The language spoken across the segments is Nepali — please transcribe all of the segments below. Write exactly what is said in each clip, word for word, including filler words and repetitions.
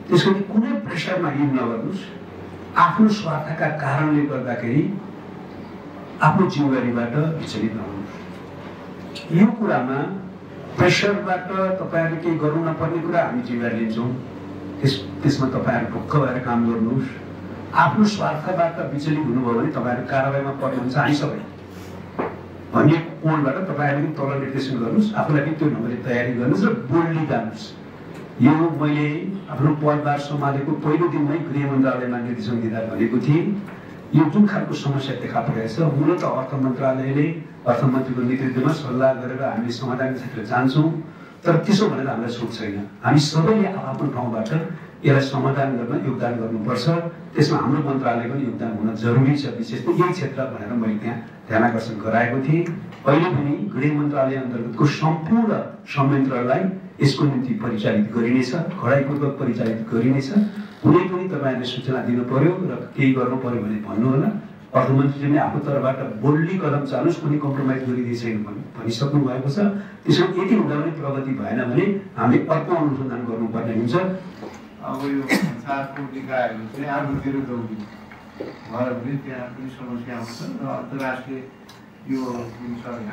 त्यसैले कुनै प्रेसरमा हिँड नगर्नुहोस्। आफ्नो स्वार्थका कारणले गर्दाखेरि आफ्नो जिम्मेवारीबाट विचलित नहुनुहोस्। यो कुरामा प्रेसरबाट तपाईँहरूले केही गर्नु नपर्ने कुरा हामी जिम्मेवारी लिन्छौँ। त्यस त्यसमा तपाईँहरू ढुक्क भएर काम गर्नुहोस्। आफ्नो स्वार्थबाट विचलित हुनुभयो भने तपाईँहरू कारबाहीमा पर्नुहुन्छ। हामी सबै भनिएको कोणबाट तपाईँहरूले तल निर्देशन गर्नुहोस्, आफूलाई पनि त्यो ढङ्गले तयारी गर्नुहोस् र बोल्डी जानुहोस्। यो मैले आफ्नो पदभार सम्हालेको पहिलो दिनमै गृह मन्त्रालयमा निर्देशन दिँदा भनेको थिएँ, यो जुन खालको समस्या देखा परेको छ मूलत अर्थ मन्त्रालयले अर्थमन्त्रीको नेतृत्वमा सल्लाह गरेर हामीले समाधान क्षेत्र जान्छौँ। तर त्यसो भनेर हामीलाई छुट छैन। हामी सबैले आफ्नो ठाउँबाट यसलाई समाधान गर्न योगदान गर्नुपर्छ। त्यसमा हाम्रो मन्त्रालयको पनि योगदान हुन जरुरी छ, विशेष त यही क्षेत्र भनेर मैले त्यहाँ ध्यान आकर्षण गराएको थिएँ। अहिले पनि गृह मन्त्रालय अन्तर्गतको सम्पूर्ण संयन्त्रलाई यसको निम्ति परिचालित गरिनेछ, कडाइपूर्वक परिचालित गरिनेछ। कुनै पनि तपाईँहरूले सूचना दिनु पर्यो र केही गर्नु पर्यो भने भन्नुहोला। अर्थमन्त्रीले आफू तर्फबाट बोल्डी कदम चालुस्, कुनै कम्प्रोमाइज गरिदिए छैन भनिसक्नु भएको छ। त्यसो यति हुँदा पनि प्रगति भएन भने हामीले अर्को अनुसन्धान गर्नुपर्ने हुन्छ। अब यो संसारको निकायहरू चाहिँ आफूतिर दौडी भएर पनि त्यहाँ पनि समस्या आउँछ र अन्तर्राष्ट्रिय यो जुन छ यहाँ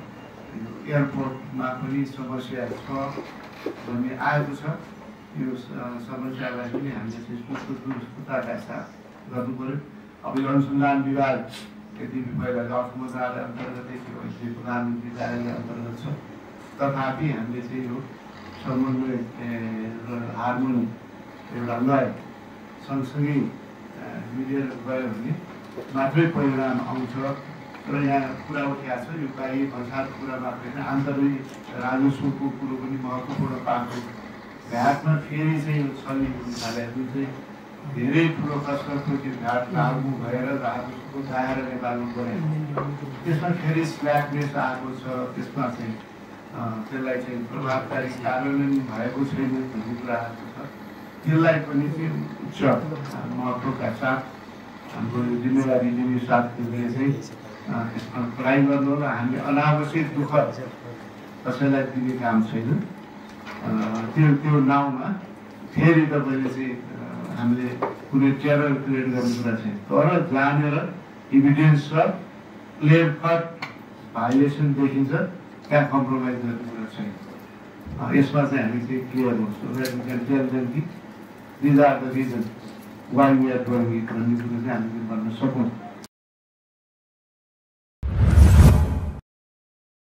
एयरपोर्टमा पनि समस्या छ भन्ने आएको छ। यो समस्यालाई पनि हामीले त्यसको दुरुस्तताका साथ गर्नु पर्यो। अब यो अनुसन्धान विभाग यति पहिला अर्थ मन्त्रालय अन्तर्गतै थियो, अहिले प्रधानमन्त्री कार्यालय अन्तर्गत छ। तथापि हामीले चाहिँ यो समन्वय र हार्मोनी एउटा लय सँगसँगै मिलेर गयो भने मात्रै परिणाम आउँछ। र यहाँ कुरा उठेको छ यो बाह्य भन्सारको कुरा मात्रै होइन, आन्तरिक राजस्वको कुरो पनि महत्त्वपूर्ण पाएको भ्याटमा फेरि चाहिँ यो छली हुन थाले, जुन चाहिँ धेरै ठुलो कसरतको त्यो भ्याट लागू भएर राजस्वको दायरा निकाल्नु पर्यो। त्यसमा फेरि स्ल्याकनेस आएको छ। त्यसमा चाहिँ त्यसलाई चाहिँ प्रभावकारी कार्यान्वयन भएको छैन भन्ने कुरा आएको छ। त्यसलाई पनि चाहिँ उच्च महत्त्वका साथ हाम्रो जिम्मेवारी लिने साथले चाहिँ त्यसमा पढाइ गर्नु र हामीले अनावश्यक दुःख कसैलाई दिने काम छैन। त्यो त्यो नाउँमा फेरि तपाईँले चाहिँ हामीले कुनै टेरर क्रिएट गर्ने कुरा छैन। तर जानेर इभिडेन्स छ, क्लियर कट भाइलेसन देखिन्छ, त्यहाँ कम्प्रोमाइज गर्ने कुरा छैन। यसमा चाहिँ हामी चाहिँ क्लियर हुन्छौँ। These are the reason why we are doing it भन्ने कुरो चाहिँ हामीले भन्न सकौँ।